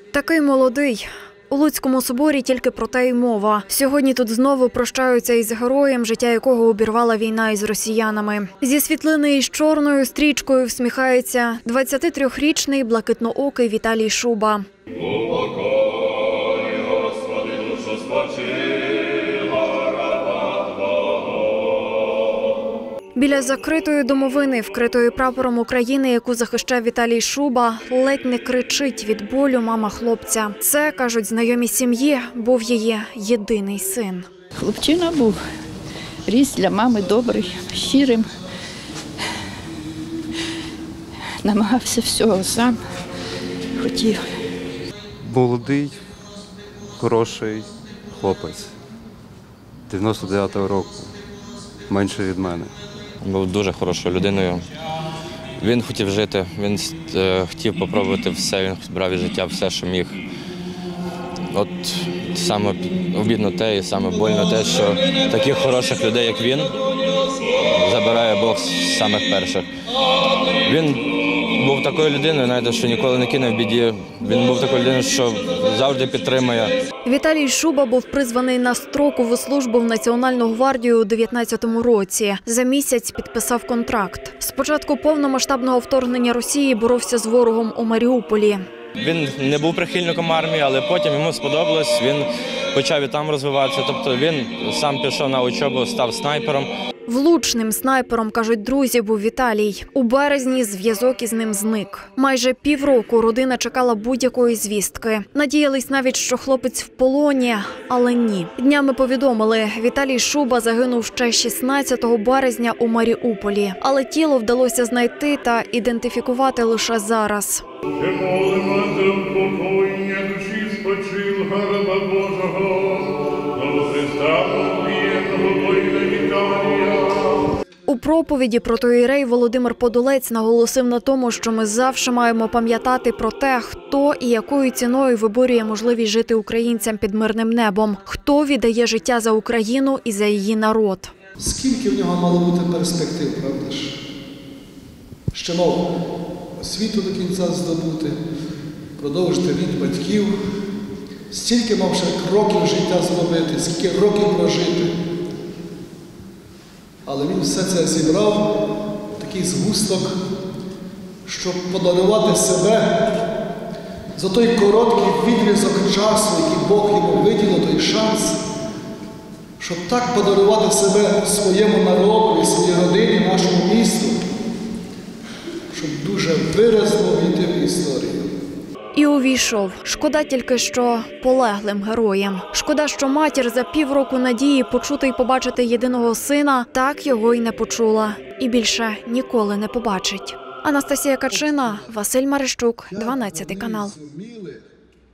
Такий молодий. У Луцькому соборі тільки про те й мова. Сьогодні тут знову прощаються із героєм, життя якого обірвала війна із росіянами. Зі світлини із чорною стрічкою всміхається 23-річний блакитноокий Віталій Шуба. Біля закритої домовини, вкритої прапором України, яку захищав Віталій Шуба, ледь не кричить від болю мама хлопця. Це, кажуть знайомі сім'ї, був її єдиний син. Хлопчина був, ріс для мами добрий, щирим. Намагався всього сам, хотів. Молодий, хороший хлопець, 99-го року, менше від мене. Був дуже хорошою людиною. Він хотів жити, він хотів спробувати все, він брав від життя все, що міг. От саме обідно те і саме больно те, що таких хороших людей, як він, забирає Бог з самих перших. Він був такою людиною, знаєте, що ніколи не кине в біді. Він був такою людиною, що завжди підтримує. Віталій Шуба був призваний на строкову службу в Національну гвардію у 19-му році. За місяць підписав контракт. Спочатку повномасштабного вторгнення Росії боровся з ворогом у Маріуполі. Він не був прихильником армії, але потім йому сподобалось, він почав і там розвиватися. Тобто він сам пішов на учобу, став снайпером. Влучним снайпером, кажуть друзі, був Віталій. У березні зв'язок із ним зник. Майже півроку родина чекала будь-якої звістки. Надіялись навіть, що хлопець в полоні, але ні. Днями повідомили, Віталій Шуба загинув ще 16 березня у Маріуполі. Але тіло вдалося знайти та ідентифікувати лише зараз. У проповіді протоієрей Володимир Подолець наголосив на тому, що ми завжди маємо пам'ятати про те, хто і якою ціною виборює можливість жити українцям під мирним небом, хто віддає життя за Україну і за її народ. Скільки в нього мало бути перспектив, правда ж? Ще мав освіту до кінця здобути, продовжити рід батьків, стільки мав ще років життя зробити, скільки років прожити. Але він все це зібрав в такий згусток, щоб подарувати себе за той короткий відрізок часу, який Бог йому виділив, той шанс, щоб так подарувати себе своєму народу, своїй родині, нашому місту, щоб дуже виразно війти в історію. І увійшов. Шкода тільки, що полеглим героєм. Шкода, що матір за півроку надії почути і побачити єдиного сина так його й не почула. І більше ніколи не побачить. Анастасія Качина, Василь Марищук, 12 канал.